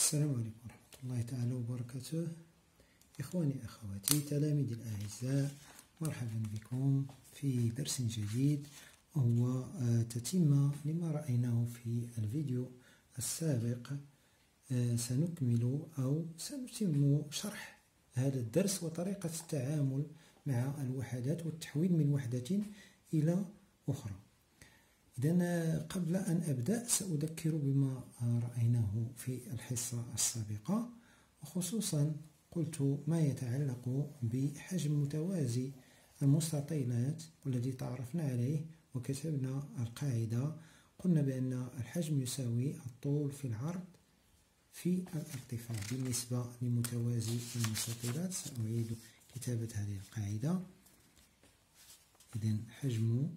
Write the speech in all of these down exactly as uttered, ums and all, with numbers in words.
السلام عليكم ورحمة الله تعالى وبركاته. إخواني أخواتي تلاميذي الأعزاء، مرحبا بكم في درس جديد، وهو تتمة لما رأيناه في الفيديو السابق. سنكمل أو سنتم شرح هذا الدرس وطريقة التعامل مع الوحدات والتحويل من وحدة إلى أخرى. إذن قبل أن أبدأ سأذكر بما رأيناه في الحصة السابقة، وخصوصا قلت ما يتعلق بحجم متوازي المستطيلات والذي تعرفنا عليه وكتبنا القاعدة. قلنا بأن الحجم يساوي الطول في العرض في الارتفاع بالنسبة لمتوازي المستطيلات. سأعيد كتابة هذه القاعدة. إذن حجم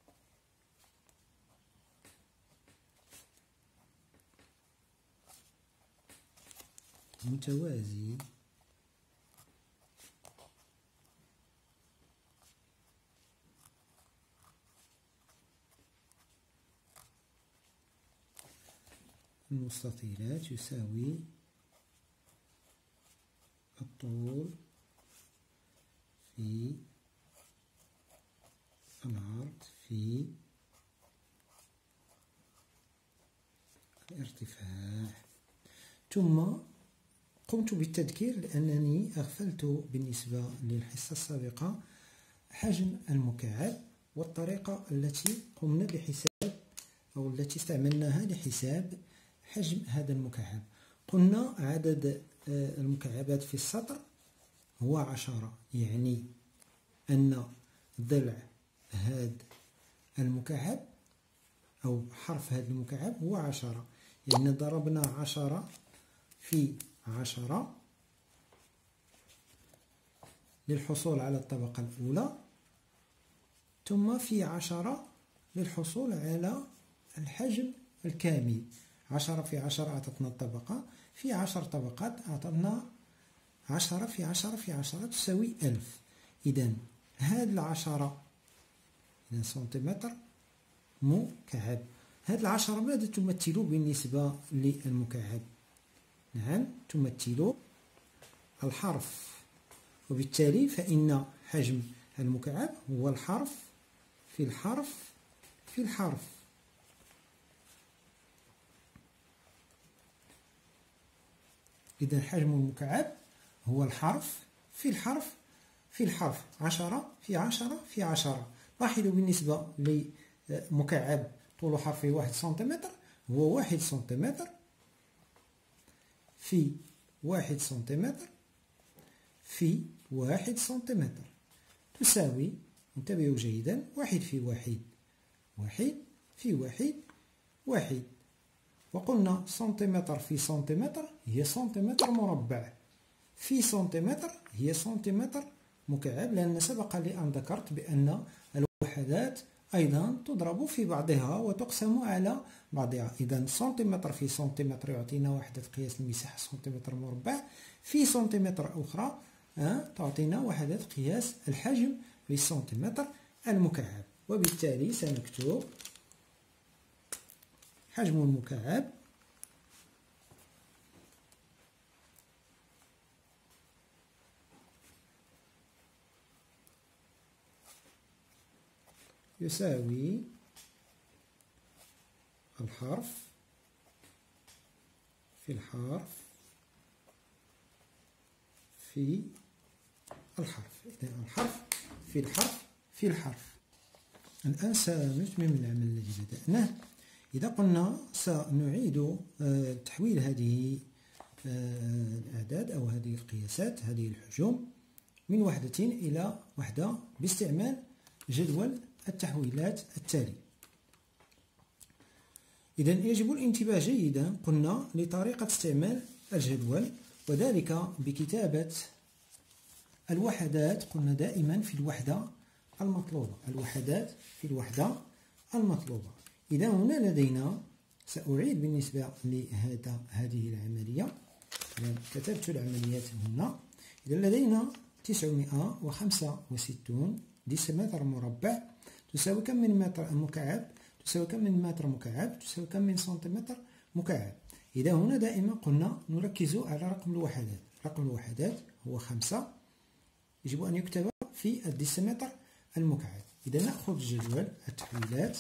متوازي المستطيلات يساوي الطول في العرض في الارتفاع. ثم قمت بالتذكير لأنني أغفلت بالنسبة للحصة السابقة حجم المكعب والطريقة التي قمنا بحساب أو التي استعملناها لحساب حجم هذا المكعب. قلنا عدد المكعبات في السطر هو عشرة، يعني أن ضلع هذا المكعب أو حرف هذا المكعب هو عشرة، يعني ضربنا عشرة في عشرة للحصول على الطبقة الأولى، ثم في عشرة للحصول على الحجم الكامل. عشرة في عشرة أعطتنا الطبقة، في عشر طبقات أعطتنا عشرة في عشرة في عشرة تساوي ألف. إذن هذه العشرة إذن سنتيمتر مكعب. هذه العشرة ماذا تمثل بالنسبة للمكعب؟ نعم، تمثل الحرف، وبالتالي فإن حجم المكعب هو الحرف في الحرف في الحرف. إذا حجم المكعب هو الحرف في الحرف في الحرف. عشرة في عشرة في عشرة. لاحظوا بالنسبة لمكعب طول حرفه واحد سنتيمتر هو واحد سنتيمتر في واحد سنتيمتر في واحد سنتيمتر تساوي، انتبهوا جيدا، واحد في واحد واحد في واحد واحد. وقلنا سنتيمتر في سنتيمتر هي سنتيمتر مربع، في سنتيمتر هي سنتيمتر مكعب، لأن سبق لي أن ذكرت بأن الوحدات أيضا تضرب في بعضها وتقسم على بعضها. إذا سنتيمتر في سنتيمتر يعطينا وحدة قياس المساحة سنتيمتر مربع، في سنتيمتر أخرى أه تعطينا وحدة قياس الحجم في السنتيمتر المكعب. وبالتالي سنكتب حجم المكعب يساوي الحرف في الحرف في الحرف. إذن الحرف في الحرف في الحرف. الآن سنتمم العمل الذي بدأناه. إذا قلنا سنعيد تحويل هذه الأعداد أو هذه القياسات، هذه الحجوم، من وحدة إلى وحدة باستعمال جدول التحويلات التالي. إذن يجب الانتباه جيدا، قلنا لطريقة استعمال الجدول، وذلك بكتابة الوحدات. قلنا دائما في الوحدة المطلوبة، الوحدات في الوحدة المطلوبة. إذا هنا لدينا، سأعيد بالنسبة لهذا هذه العملية، كتبت العمليات هنا. إذا لدينا تسعمائة وخمسة وستون ديسيمتر مربع تساوي كم من متر مكعب؟ تساوي كم من متر مكعب؟ تساوي كم من سنتيمتر مكعب؟ إذا هنا دائما قلنا نركز على رقم الوحدات. رقم الوحدات هو خمسة، يجب أن يكتب في الديسيمتر المكعب. إذا نأخذ جدول التحويلات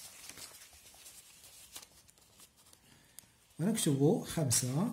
ونكتب خمسة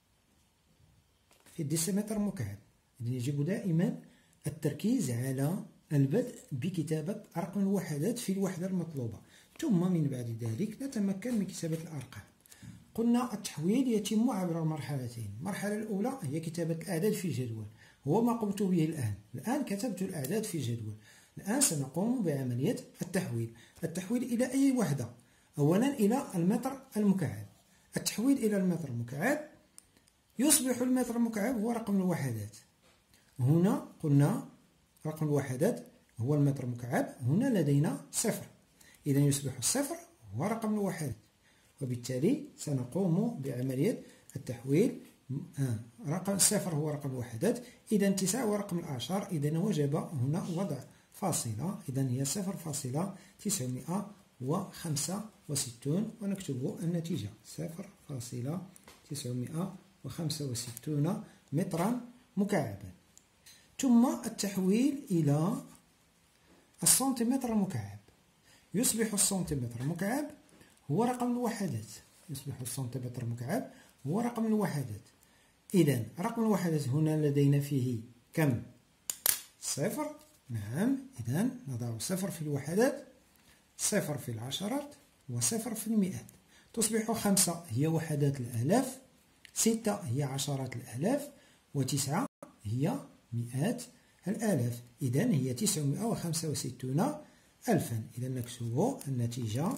في الديسيمتر المكعب. إذا يجب دائما التركيز على البدء بكتابة رقم الوحدات في الوحدة المطلوبة، ثم من بعد ذلك نتمكن من كتابة الأرقام. قلنا التحويل يتم عبر مرحلتين. المرحلة الأولى هي كتابة الأعداد في جدول، هو ما قمت به الآن. الآن كتبت الأعداد في جدول. الآن سنقوم بعملية التحويل. التحويل إلى أي وحدة؟ أولا إلى المتر المكعب. التحويل إلى المتر المكعب يصبح المتر المكعب هو رقم الوحدات. هنا قلنا رقم الوحدات هو المتر المكعب، هنا لدينا صفر، إذا يصبح الصفر هو رقم الوحدات، وبالتالي سنقوم بعملية التحويل. آه. رقم صفر هو رقم الوحدات، إذا تسعة هو رقم الأعشار، إذا وجب هنا وضع فاصلة، إذا هي صفر فاصلة تسعمائة وخمسة وستون، ونكتب النتيجة صفر فاصلة تسعمائة وخمسة وستون مترا مكعبا. ثم التحويل إلى السنتيمتر المكعب. يصبح السنتيمتر المكعب هو رقم الوحدات. يصبح السنتيمتر المكعب هو رقم الوحدات. إذا رقم الوحدات هنا لدينا فيه كم؟ صفر. نعم، إذا نضع صفر في الوحدات، صفر في العشرات، وصفر في المئات. تصبح خمسة هي وحدات الآلاف، ستة هي عشرات الآلاف، وتسعة هي مئات الآلاف. إذا هي تسعمائة وخمسة وستون ألفا. إذا نكتب النتيجة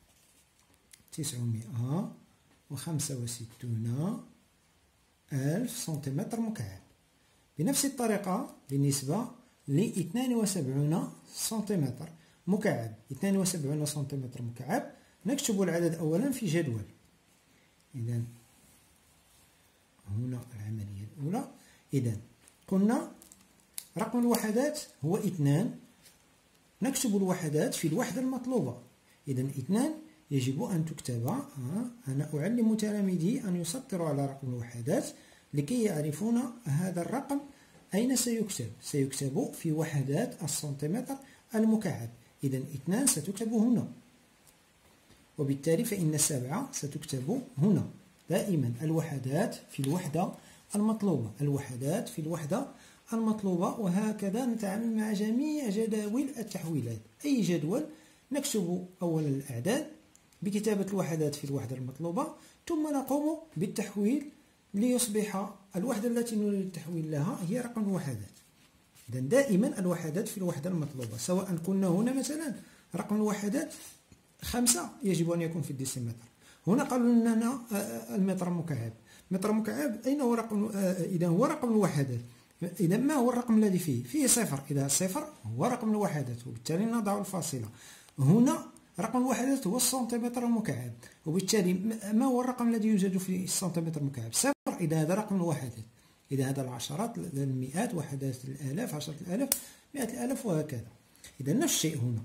تسعمائة وخمسة وستون ألف سنتيمتر مكعب. بنفس الطريقة بالنسبة ل اثنان وسبعين سنتيمتر مكعب. اثنان وسبعين سنتيمتر مكعب نكتب العدد أولا في جدول. إذا هنا العملية الأولى. إذا قلنا رقم الوحدات هو اثنان، نكتب الوحدات في الوحدة المطلوبة. إذا اثنان يجب أن تكتب. أنا أعلم تلاميذي أن يسطروا على رقم الوحدات لكي يعرفون هذا الرقم أين سيكتب. سيكتب في وحدات السنتيمتر المكعب. إذا اثنان ستكتب هنا، وبالتالي فإن سبعة ستكتب هنا. دائما الوحدات في الوحدة المطلوبة، الوحدات في الوحدة المطلوبة. وهكذا نتعامل مع جميع جداول التحويلات. أي جدول نكتب أولا الأعداد بكتابة الوحدات في الوحدة المطلوبة، ثم نقوم بالتحويل ليصبح الوحدة التي نريد التحويل لها هي رقم الوحدات. إذا دائما الوحدات في الوحدة المطلوبة. سواء كنا هنا مثلا رقم الوحدات خمسة يجب أن يكون في الديسيمتر. هنا قالوا لنا المتر المكعب. متر مكعب أين هو رقم؟ إذا هو رقم الوحدات. إذا ما هو الرقم الذي فيه؟ فيه صفر. إذا صفر هو رقم الوحدات، وبالتالي نضع الفاصلة. هنا رقم الوحدات هو السنتيمتر المكعب، وبالتالي ما هو الرقم الذي يوجد في السنتيمتر المكعب؟ صفر. إذا هذا رقم الوحدات. إذا هذا العشرات، المئات، وحدات الآلاف، عشرة الآلاف، مئة الآلاف، وهكذا. إذا نفس الشيء هنا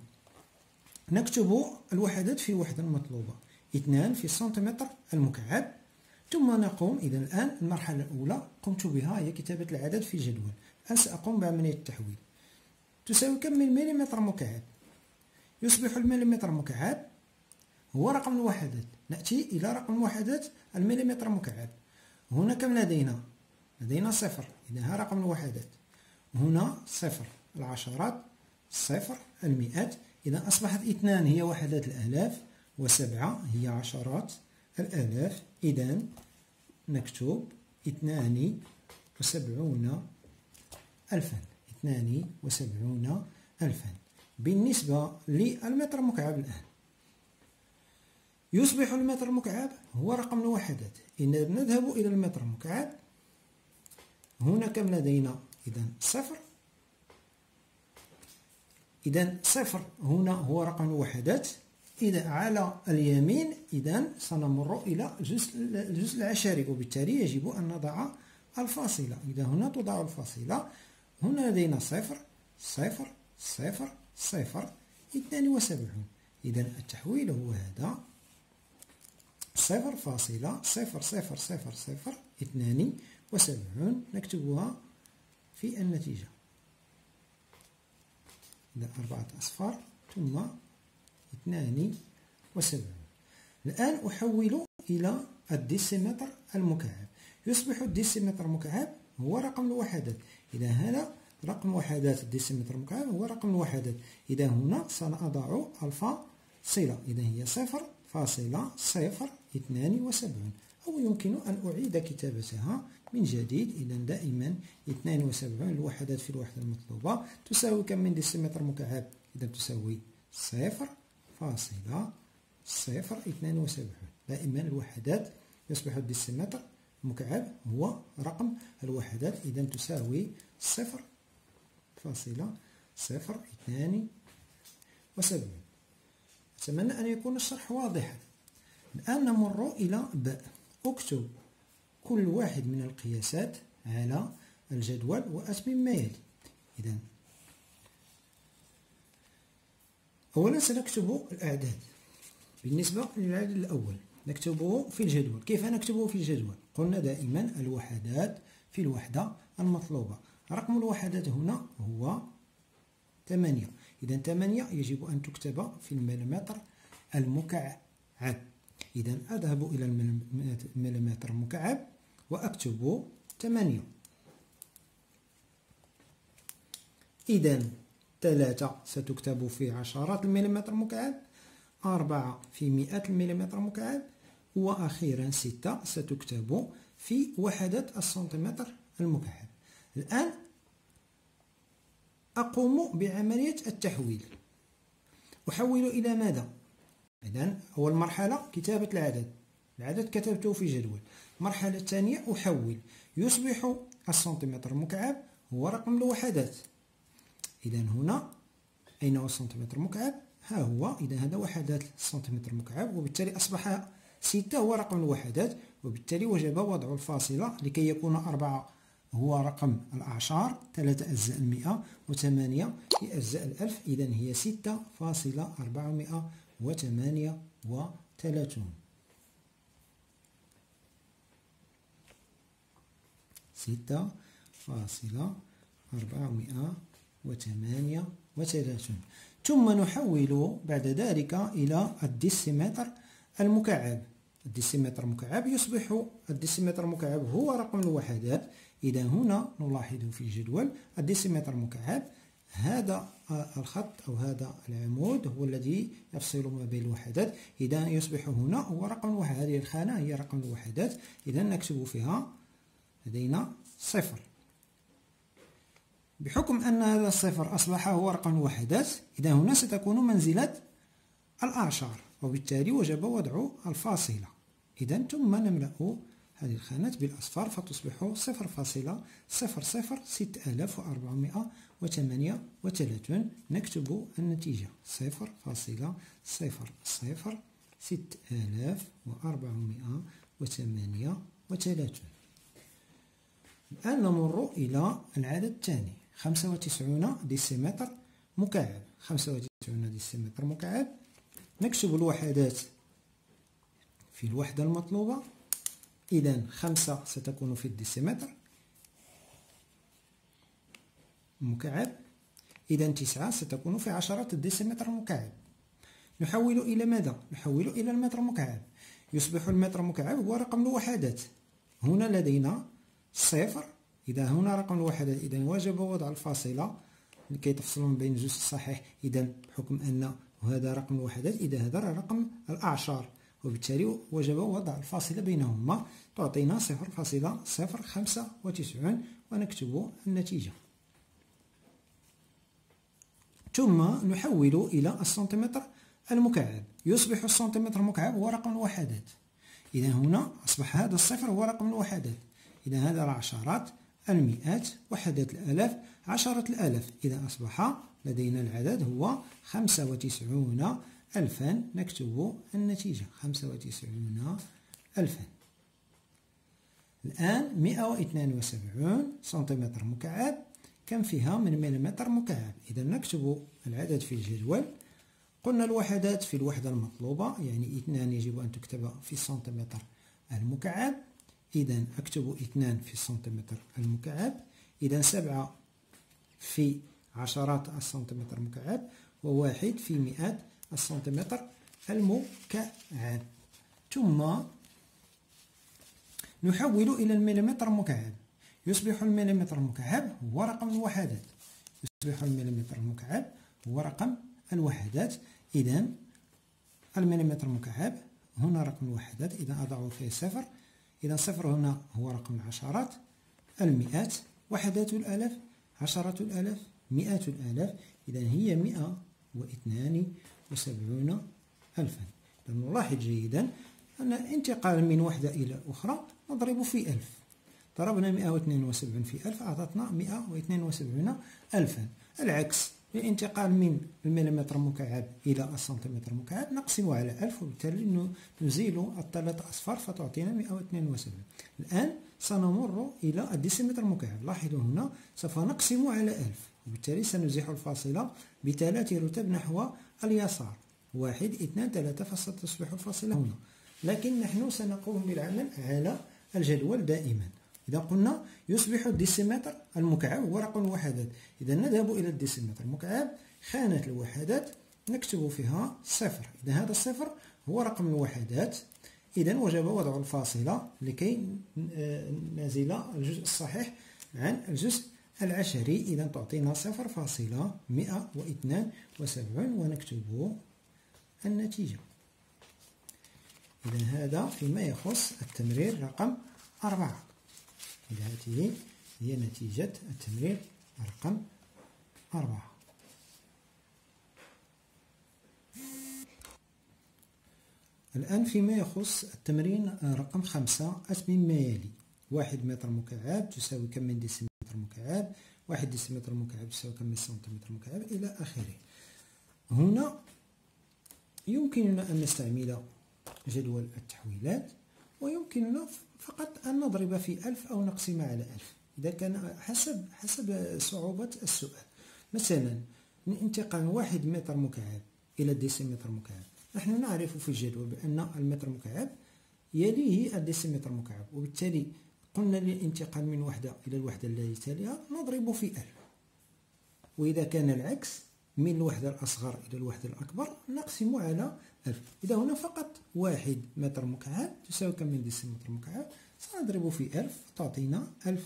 نكتب الوحدات في الوحدة المطلوبة. اثنان في السنتيمتر المكعب، ثم نقوم. إذا الآن المرحلة الأولى قمت بها هي كتابة العدد في جدول. الآن سأقوم بعملية التحويل. تساوي كم من مليمتر مكعب؟ يصبح المليمتر مكعب هو رقم الوحدات. نأتي إلى رقم الوحدات المليمتر مكعب. هنا كم لدينا؟ لدينا صفر. إذا ها رقم الوحدات. هنا صفر العشرات، صفر المئات. إذا أصبحت اثنان هي وحدات الآلاف، وسبعة هي عشرات الآلاف. إذا نكتب اثنان وسبعون ألفا. اثنان وسبعون ألفا. بالنسبة للمتر مكعب الآن يصبح المتر المكعب هو رقم الوحدات. إذا نذهب إلى المتر المكعب. هنا كم لدينا؟ إذا صفر. إذا صفر هنا هو رقم الوحدات. إذا على اليمين إذا سنمر إلى الجزء الجزء العشري، وبالتالي يجب أن نضع الفاصلة. إذا هنا توضع الفاصلة. هنا لدينا صفر صفر صفر صفر اثنان وسبعون. إذا التحويل هو هذا صفر فاصلة صفر صفر صفر صفر اثنان وسبعون، نكتبها في النتيجة. إذا أربعة أصفار ثم اثنان وسبعون. الآن أحول إلى الديسيمتر المكعب. يصبح الديسيمتر المكعب هو رقم الوحدات. إذا هذا رقم وحدات الديسيمتر المكعب هو رقم الوحدات. إذا هنا سنضع الفاصلة، إذا هي صفر فاصلة صفر اثنان وسبعون، أو يمكن أن أعيد كتابتها من جديد. إذا دائما اثنان وسبعون الوحدات في الوحدة المطلوبة تساوي كم من ديسيمتر مكعب؟ إذا تساوي صفر فاصلة صفر اثنان وسبعون. دائما الوحدات يصبح الديسيمتر المكعب هو رقم الوحدات، إذا تساوي صفر فاصلة صفر اثنان وسبعون. أتمنى أن يكون الشرح واضحا. الآن نمر إلى باء. أكتب كل واحد من القياسات على الجدول وأتمم ما يلي. إذا أولا سنكتب الأعداد. بالنسبة للعدد الأول نكتبه في الجدول. كيف نكتبه في الجدول؟ قلنا دائما الوحدات في الوحدة المطلوبة. رقم الوحدات هنا هو ثمانية. إذا ثمانية يجب أن تكتب في المليمتر المكعب. إذا أذهب إلى المليمتر المكعب وأكتب ثمانية. إذا ثلاثة ستكتب في عشرات المليمتر المكعب، أربعة في مئات المليمتر المكعب، وأخيرا ستة ستكتب في وحدات السنتيمتر المكعب. الآن أقوم بعملية التحويل. أحول إلى ماذا؟ إذن أول مرحلة كتابة العدد. العدد كتبته في جدول. المرحلة الثانية أحول. يصبح السنتيمتر المكعب هو رقم الوحدات. إذن هنا أين هو السنتيمتر المكعب؟ ها هو. إذا هذا وحدات السنتيمتر المكعب، وبالتالي أصبح ستة هو رقم الوحدات، وبالتالي وجب وضع الفاصلة لكي يكون أربعة هو رقم الأعشار، ثلاثة أجزاء المئة، وثمانية في أجزاء الألف. إذن هي ستة فاصلة أربعمائة وثمانية وثلاثون. ستة فاصلة أربعمائة وثمانية وثلاثون. ثم نحول بعد ذلك إلى الديسيمتر المكعب. الديسيمتر المكعب يصبح الديسيمتر المكعب هو رقم الوحدات. إذا هنا نلاحظ في الجدول الديسيمتر المكعب، هذا الخط أو هذا العمود هو الذي يفصل ما بين الوحدات. إذا يصبح هنا هو رقم الوحدات. هذه الخانة هي رقم الوحدات. إذا نكتب فيها لدينا صفر. بحكم أن هذا الصفر أصبح هو رقم الوحدات، إذا هنا ستكون منزلة الأعشار، وبالتالي وجب وضع الفاصلة. إذا ثم نملأ هذه الخانات بالأصفار فتصبح صفر فاصلة صفر صفر ستة آلاف وأربعمائة وثمانية وثلاثون. نكتب النتيجة صفر فاصلة صفر صفر ستة آلاف وأربعمائة وثمانية وثلاثون. الآن نمر إلى العدد الثاني، خمسة وتسعون ديسيمتر مكعب. خمسة وتسعون ديسيمتر مكعب. نكتب الوحدات في الوحدة المطلوبة. إذا خمسة ستكون في الديسيمتر مكعب. إذا تسعة ستكون في عشرات الديسيمتر مكعب. نحول إلى ماذا؟ نحول إلى المتر مكعب. يصبح المتر مكعب هو رقم الوحدات. هنا لدينا صفر. إذا هنا رقم الوحدات، إذا وجب وضع الفاصلة لكي تفصل ما بين الجزء الصحيح. إذا بحكم أن هذا رقم الوحدات، إذا هذا رقم الأعشار، وبالتالي وجب وضع الفاصلة بينهما. تعطينا صفر فاصلة صفر خمسة وتسعون، ونكتب النتيجة. ثم نحول إلى السنتيمتر المكعب. يصبح السنتيمتر المكعب هو رقم الوحدات. إذا هنا أصبح هذا الصفر هو رقم الوحدات. إذا هذا العشرات، المئات، وحدات الآلاف، عشرة الآلاف. إذا أصبح لدينا العدد هو خمسة وتسعون ألفا. نكتب النتيجة خمسة وتسعون ألفا. الآن مئة واثنان وسبعون سنتيمتر مكعب كم فيها من مليمتر مكعب. إذا نكتب العدد في الجدول قلنا الوحدات في الوحدة المطلوبة، يعني اثنان يجب أن تكتب في السنتيمتر المكعب، إذا أكتب اثنان في السنتيمتر المكعب. إذا سبعة في عشرات السنتيمتر المكعب، وواحد في مئات السنتيمتر المكعب. ثم نحول إلى المليمتر المكعب. يصبح المليمتر المكعب هو رقم الوحدات. يصبح المليمتر المكعب هو رقم الوحدات. إذا المليمتر المكعب هنا رقم الوحدات، إذا أضع فيه صفر. إذا صفر هنا هو رقم العشرات، المئات، وحدات الآلاف، عشرات الآلاف، مئات الآلاف. إذا هي مئة واثنان وسبعون ألفا. نلاحظ جيدا أن انتقال من وحدة إلى أخرى نضرب في ألف. ضربنا مئة واثنين وسبعين في ألف أعطتنا مئة واثنين وسبعين ألفا. العكس، الانتقال من المليمتر المكعب إلى السنتيمتر المكعب نقسم على ألف، وبالتالي نزيل الثلاث أصفار فتعطينا مئة واثنين وسبعين. الآن سنمر إلى الديسيمتر المكعب. لاحظوا هنا سوف نقسم على ألف، وبالتالي سنزيح الفاصلة بثلاث رتب نحو اليسار. واحد، اثنان، ثلاثة، فستصبح الفاصلة هنا. لكن نحن سنقوم بالعمل على الجدول دائما. إذا قلنا يصبح الديسيمتر المكعب هو رقم الوحدات، إذا نذهب إلى الديسيمتر المكعب، خانة الوحدات نكتب فيها صفر. إذا هذا الصفر هو رقم الوحدات، إذا وجب وضع الفاصلة لكي نزيل الجزء الصحيح عن الجزء العشري. إذا تعطينا صفر فاصلة مئة واثنان وسبعين، ونكتب النتيجة. إذا هذا فيما يخص التمرير رقم أربعة. إذا هذه هي نتيجة التمرير رقم أربعة. الآن فيما يخص التمرين رقم خمسة، أتمم ما يلي. واحد متر مكعب تساوي كم من ديسيمتر مكعب، واحد ديسيمتر مكعب تساوي كم من سنتيمتر مكعب، إلى آخره. هنا يمكننا أن نستعمل جدول التحويلات، ويمكننا فقط أن نضرب في ألف أو نقسم على ألف، إذا كان حسب حسب صعوبة السؤال. مثلا من انتقال واحد متر مكعب إلى الديسيمتر مكعب، نحن نعرف في الجدول بأن المتر مكعب يليه الديسيمتر مكعب، وبالتالي قلنا للانتقال من وحدة إلى الوحدة التي تليها نضرب في ألف. وإذا كان العكس، من الوحدة الأصغر إلى الوحدة الأكبر، نقسم على ألف. إذا هنا فقط واحد متر مكعب تساوي كم من ديسيمتر مكعب، سنضرب في ألف تعطينا ألف.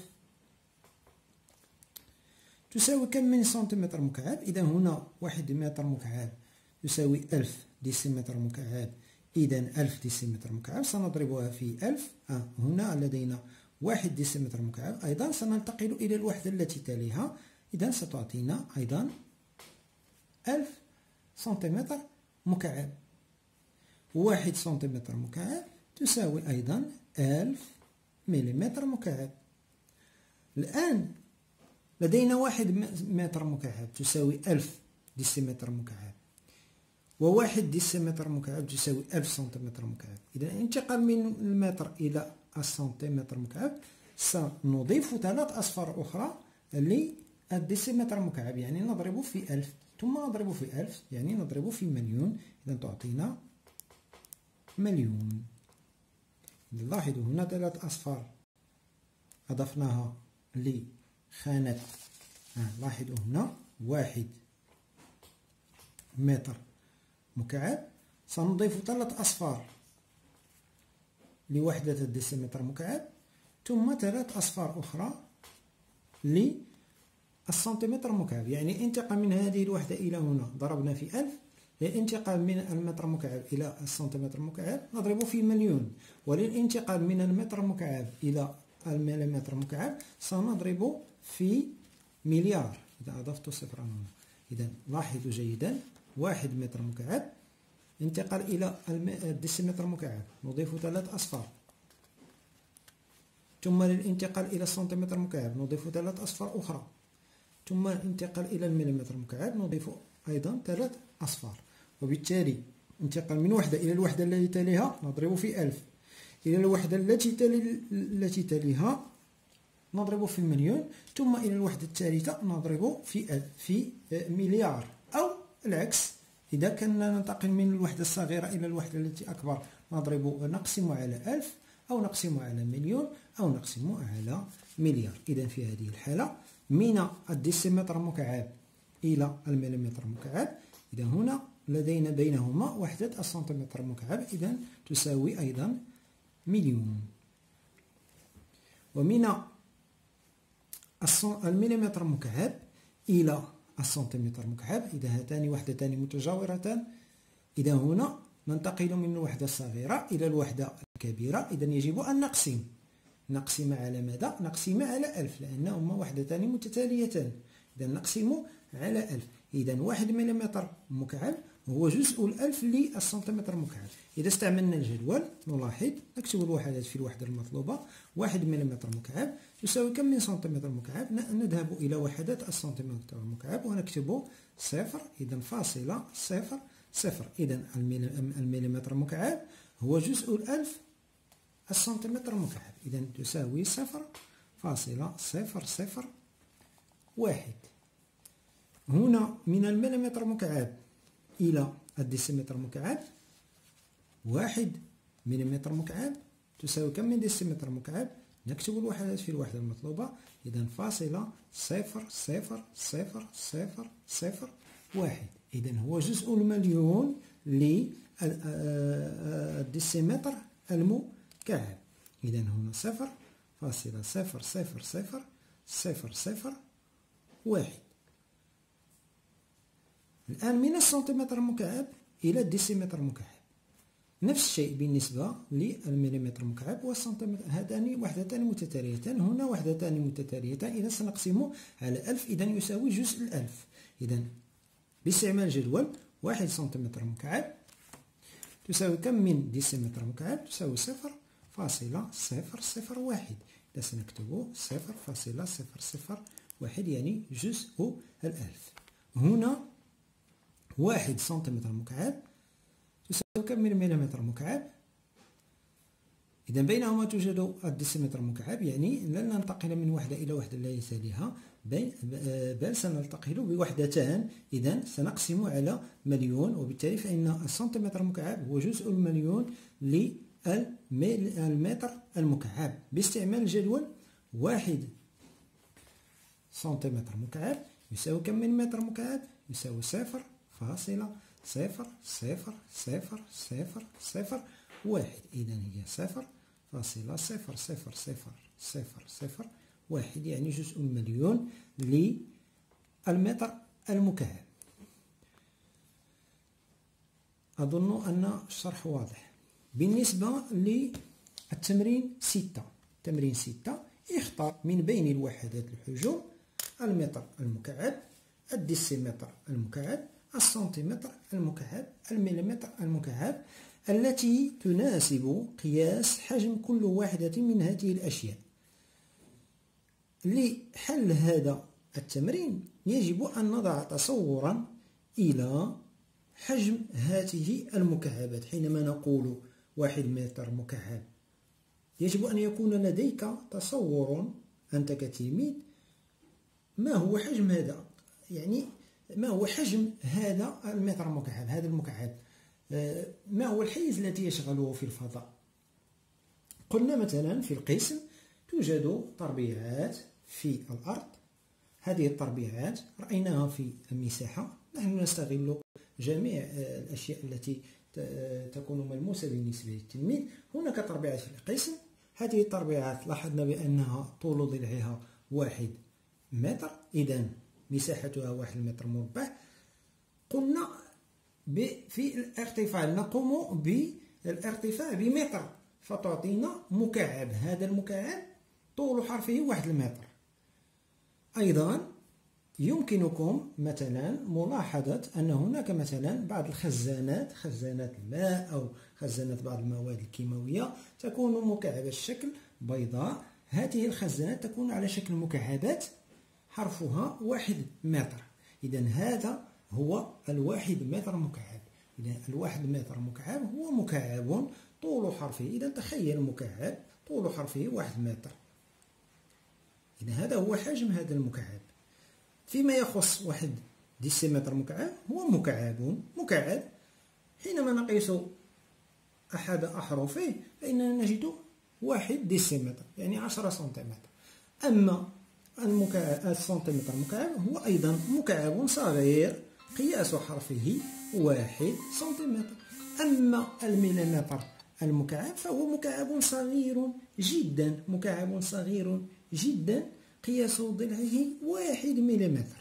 تساوي كم من سنتيمتر مكعب، إذا هنا واحد متر مكعب يساوي ألف ديسيمتر مكعب، إذا ألف ديسيمتر مكعب سنضربها في ألف. آه هنا لدينا واحد ديسيمتر مكعب، أيضا سننتقل إلى الوحدة التي تليها، إذا ستعطينا أيضا ألف سنتيمتر مكعب. واحد سنتيمتر مكعب تساوي أيضا ألف مليمتر مكعب. الآن لدينا واحد متر مكعب تساوي ألف ديسيمتر مكعب، وواحد ديسيمتر مكعب تساوي ألف سنتيمتر مكعب. إذا الانتقال من المتر إلى السنتيمتر مكعب سنضيف ثلاث أصفار أخرى للديسيمتر مكعب، يعني نضرب في ألف، ثم نضرب في ألف يعني نضرب في مليون، إذا تعطينا مليون. لاحظوا هنا ثلاث أصفار أضفناها لخانة. آه لاحظوا هنا واحد متر مكعب، سنضيف ثلاث أصفار لوحدة الديسيمتر مكعب، ثم ثلاث أصفار أخرى للسنتيمتر مكعب. يعني انتقال من هذه الوحدة إلى هنا ضربنا في ألف، للانتقال من المتر مكعب إلى السنتيمتر مكعب نضرب في مليون، وللانتقال من المتر مكعب إلى المليمتر مكعب سنضرب في مليار، إذا أضفت صفرا هنا. إذا لاحظوا جيدا، واحد متر مكعب انتقل إلى الديسيمتر مكعب نضيف ثلاث أصفار، ثم للانتقال إلى السنتيمتر مكعب نضيف ثلاث أصفار أخرى، ثم الانتقال إلى المليمتر مكعب نضيف أيضا ثلاث أصفار. وبالتالي انتقال من وحدة إلى الوحدة التي تليها نضرب في ألف، إلى الوحدة التي تلي التي تليها نضرب في مليون، ثم إلى الوحدة الثالثة نضرب في في مليار، أو العكس، إذا كنا ننتقل من الوحدة الصغيرة إلى الوحدة التي أكبر نضرب نقسم على ألف أو نقسم على مليون أو نقسم على مليار. إذا في هذه الحالة من الديسيمتر مكعب إلى المليمتر مكعب، إذا هنا لدينا بينهما وحدة السنتيمتر مكعب، إذا تساوي أيضا مليون. ومن المليمتر مكعب إلى السنتيمتر مكعب، إذا هاتان وحدتان متجاورتان، إذا هنا ننتقل من الوحدة الصغيرة إلى الوحدة الكبيرة. إذا يجب أن نقسم نقسم على ماذا؟ نقسم على ألف، لأنهما وحدتان متتاليتان. إذا نقسم على ألف. إذا واحد مليمتر مكعب هو جزء الألف للسنتيمتر مكعب. إذا استعملنا الجدول نلاحظ نكتب الوحدات في الوحدة المطلوبة. واحد مليمتر مكعب تساوي كم من سنتيمتر مكعب؟ نذهب إلى وحدات السنتيمتر مكعب ونكتب صفر. إذا فاصلة صفر صفر. إذا المليمتر مكعب هو جزء الألف السنتيمتر مكعب. إذا تساوي صفر فاصلة صفر صفر واحد. هنا من المليمتر مكعب إلى الديسيمتر مكعب، واحد مليمتر مكعب تساوي كم من ديسيمتر مكعب؟ نكتب الوحدات في الوحدة المطلوبة. إذا فاصلة صفر صفر صفر صفر صفر واحد. إذا هو جزء المليون للديسيمتر المكعب. إذا هنا صفر فاصلة صفر صفر صفر صفر صفر واحد. الآن من السنتيمتر مكعب إلى الديسيمتر مكعب نفس الشيء بالنسبة للمليمتر مكعب والسنتيمتر. هاتان وحدتان متتاليتان، هنا وحدتان متتاليتان. إذا سنقسم على ألف، إذا يساوي جزء الألف. إذا باستعمال الجدول واحد سنتيمتر مكعب تساوي كم من ديسيمتر مكعب؟ تساوي صفر فاصلة صفر صفر واحد. إذا سنكتب صفر فاصلة صفر صفر واحد يعني جزء الألف. هنا واحد سنتيمتر مكعب تساوي كم من مليمتر مكعب؟ إذا بينهما توجد الديسيمتر مكعب، يعني لن ننتقل من وحدة إلى وحدة لا يساليها، بل سنلتقي بوحدتان. إذا سنقسم على مليون، وبالتالي فإن السنتيمتر مكعب هو جزء المليون للمتر المكعب. باستعمال الجدول واحد سنتيمتر مكعب يساوي كم من متر مكعب؟ يساوي صفر فاصلة صفر صفر صفر صفر صفر واحد. إذا هي صفر فاصلة صفر صفر صفر صفر صفر واحد، يعني جزء المليون للمتر المكعب. أظن أن الشرح واضح. بالنسبة للتمرين ستة، تمرين ستة اختار من بين الوحدات الحجم المتر المكعب، الديسيمتر المكعب، السنتيمتر المكعب، المليمتر المكعب التي تناسب قياس حجم كل واحدة من هذه الأشياء. لحل هذا التمرين يجب أن نضع تصورا إلى حجم هذه المكعبات. حينما نقول واحد متر مكعب يجب أن يكون لديك تصور أنت كتلميذ ما هو حجم هذا، يعني ما هو حجم هذا المتر مكعب، هذا المكعب ما هو الحيز الذي يشغله في الفضاء. قلنا مثلا في القسم توجد تربيعات في الأرض، هذه التربيعات رأيناها في المساحة. نحن نستغل جميع الأشياء التي تكون ملموسة بالنسبة للتلميذ. هناك تربيعات في القسم، هذه التربيعات لاحظنا بأنها طول ضلعها واحد متر، إذا مساحتها واحد متر مربع. قلنا في الارتفاع نقوم بالارتفاع بمتر فتعطينا مكعب، هذا المكعب طول حرفه واحد المتر. أيضا يمكنكم مثلا ملاحظة أن هناك مثلا بعض الخزانات، خزانات الماء أو خزانات بعض المواد الكيماوية تكون مكعبة الشكل بيضاء. هذه الخزانات تكون على شكل مكعبات حرفها واحد متر. إذا هذا هو الواحد متر مكعب. إذا الواحد متر مكعب هو مكعب طول حرفه، إذا تخيل مكعب طول حرفه واحد متر. إذا هذا هو حجم هذا المكعب. فيما يخص واحد ديسيمتر مكعب هو مكعب مكعب حينما نقيس أحد أحرفه فإننا نجد واحد ديسيمتر يعني عشرة سنتيمتر. أما المكعب السنتيمتر مكعب هو أيضا مكعب صغير قياس حرفه واحد سنتيمتر. أما المليمتر المكعب فهو مكعب صغير جدا مكعب صغير جدا قياس ضلعه واحد مليمتر.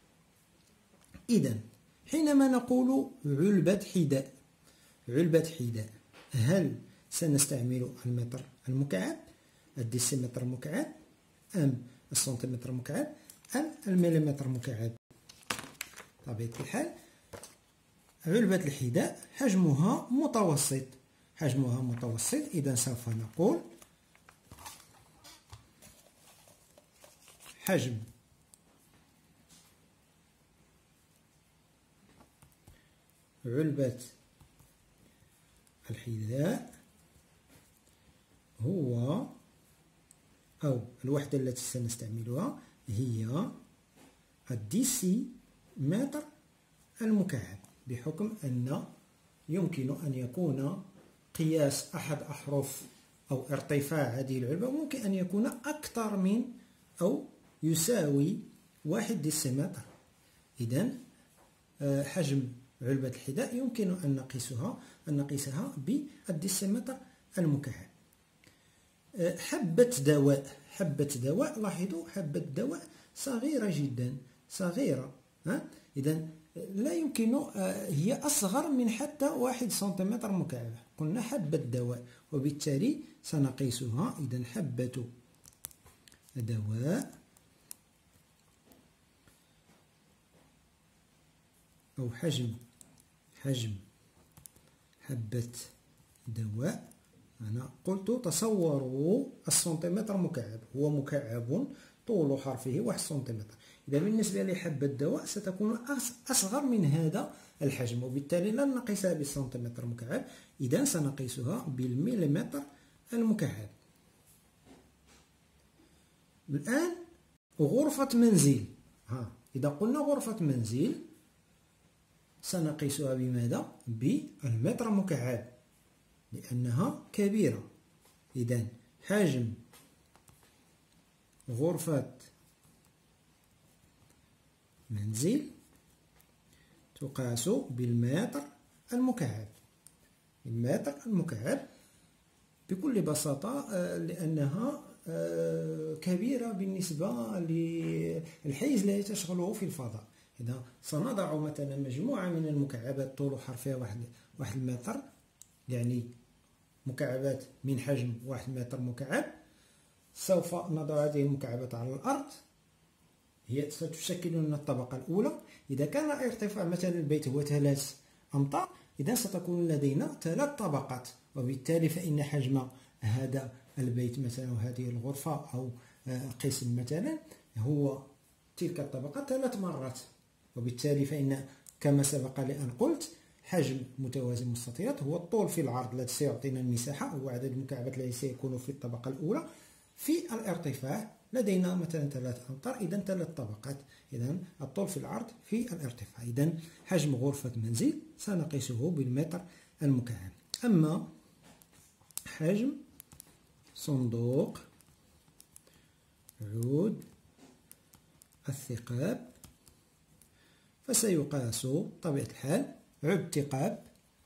إذن حينما نقول علبة حذاء علبة حذاء هل سنستعمل المتر المكعب الديسيمتر المكعب أم السنتيمتر المكعب أم المليمتر المكعب؟ بطبيعة الحال علبة الحذاء حجمها متوسط حجمها متوسط إذا سوف نقول حجم علبة الحذاء هو أو الوحدة التي سنستعملها هي الديسيمتر المكعب، بحكم أن يمكن أن يكون قياس أحد أحرف أو ارتفاع هذه العلبة ممكن أن يكون أكثر من أو يساوي واحد ديسيمتر. إذن حجم علبة الحذاء يمكن أن نقيسها أن نقيسها بالديسيمتر المكعب. حبة دواء حبة دواء لاحظوا حبة دواء صغيرة جدا صغيرة ها إذن لا يمكن هي أصغر من حتى واحد سنتيمتر مكعب. قلنا حبة دواء وبالتالي سنقيسها. إذن حبة دواء أو حجم حجم حبة دواء. أنا قلت تصوروا السنتيمتر مكعب هو مكعب طول حرفه واحد سنتيمتر. إذا بالنسبة لحبة دواء ستكون أصغر من هذا الحجم وبالتالي لن نقيسها بالسنتيمتر مكعب. إذا سنقيسها بالمليمتر المكعب. الآن غرفة منزل ها إذا قلنا غرفة منزل سنقيسها بماذا؟ بالمتر مكعب لأنها كبيرة. إذن حجم غرفة منزل تقاس بالمتر المكعب المتر المكعب بكل بساطة لأنها كبيرة بالنسبة للحيز الذي تشغله في الفضاء. إذا سنضع مثلا مجموعة من المكعبات طول حرفها واحد واحد متر يعني مكعبات من حجم واحد متر مكعب سوف نضع هذه المكعبات على الأرض هي ستشكل لنا الطبقة الأولى. إذا كان ارتفاع مثلا البيت هو ثلاث أمتار إذا ستكون لدينا ثلاث طبقات وبالتالي فإن حجم هذا البيت مثلا وهذه الغرفة أو قسم مثلا هو تلك الطبقة ثلاث مرات وبالتالي فإن كما سبق لي أن قلت حجم متوازي المستطيلات هو الطول في العرض الذي سيعطينا المساحة هو عدد المكعبات الذي سيكون في الطبقة الأولى. في الارتفاع لدينا مثلا ثلاث أمتار إذا ثلاث طبقات. إذا الطول في العرض في الارتفاع. إذا حجم غرفة منزل سنقيسه بالمتر المكعب. أما حجم صندوق عود الثقاب فسيقاس طبيعة الحال عود ثقاب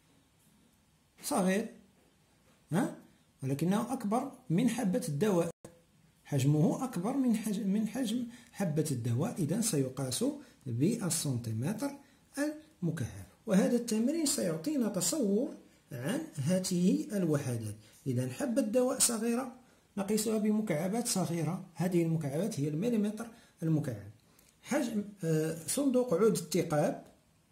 صغير ها ولكنه أكبر من حبة الدواء حجمه أكبر من حجم من حجم حبة الدواء. إذا سيقاس بالسنتيمتر المكعب. وهذا التمرين سيعطينا تصور عن هذه الوحدات. إذا حبة دواء صغيرة نقيسها بمكعبات صغيرة هذه المكعبات هي المليمتر المكعب. حجم صندوق عود الثقاب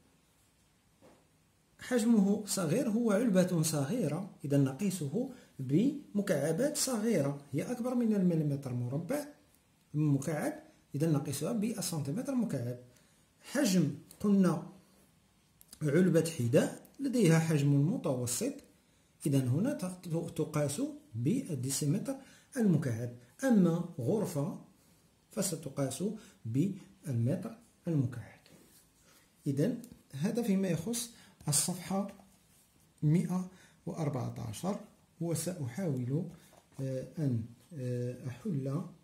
حجمه صغير هو علبة صغيرة إذا نقيسه بمكعبات صغيرة هي أكبر من المليمتر مربع مكعب إذا نقيسها بالسنتيمتر مكعب. حجم قلنا علبة حذاء لديها حجم متوسط إذا هنا تقاس بالديسيمتر المكعب. أما غرفة فستقاس بالمتر المكعب. إذن هذا فيما يخص الصفحة مئة وأربعة عشر، وسأحاول أن أحل